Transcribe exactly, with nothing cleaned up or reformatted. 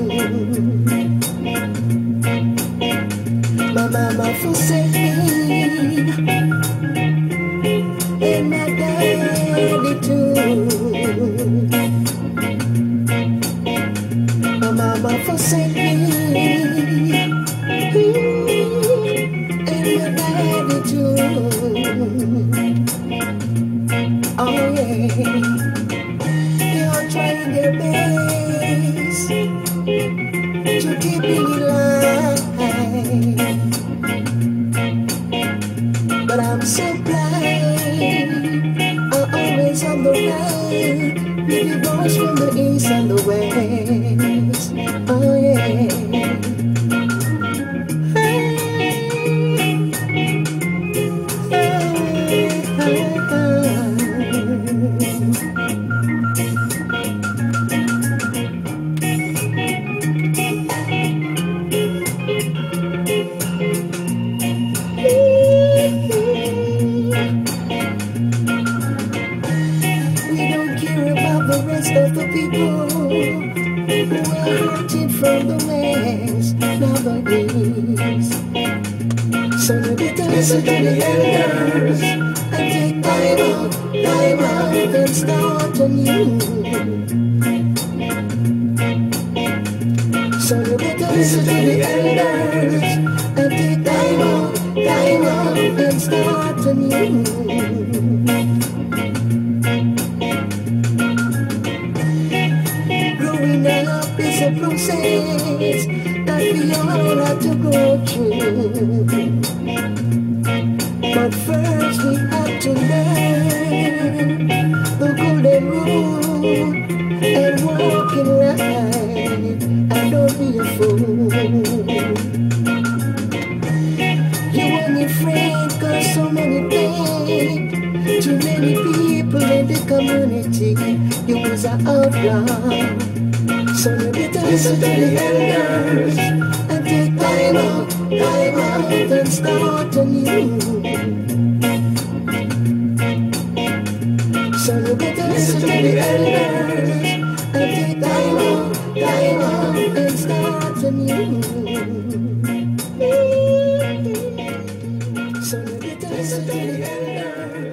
My mama forsake me, and my daddy too. My mama forsake me, and my daddy too. Oh yeah, they're trying their best to keep me alive, but I'm so blind. I'm always on the run, with the boys from the east and the west. Oh yeah. Of the people who are hurting from the west, now the east. So you better listen to the elders and take time out, time out and start anew. So you better listen to the elders and take time out, time out and start anew. Up is a process that we all have to go through. But first we have to learn the golden rule and walk in right and don't be a fool. You and your friend cause so many pain to many people in the community. You was an outlaw. So you better listen to the elders and take time out, time out and start anew. So you better listen to the elders and take time out, time out and start anew. So you better listen to the elders.